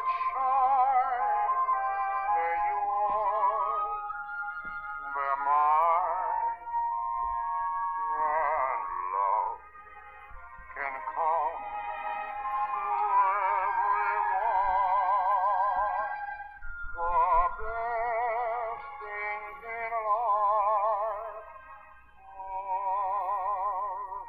shine, they're yours, they're mine, and love can come to everyone. The best things in life are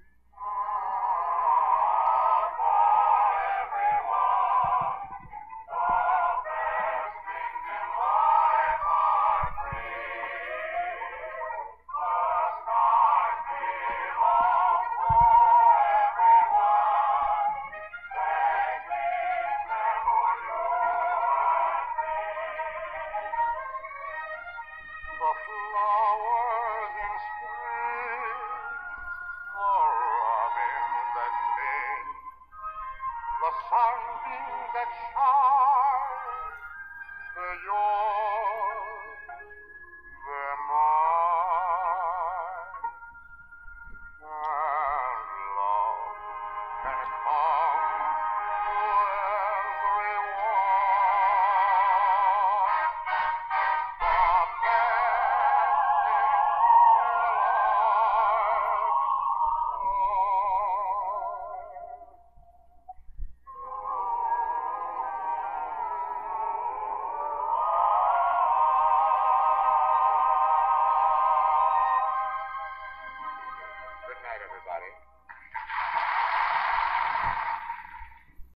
the flowers in spring, the robins that sing, the sunbeams that shine, they're yours.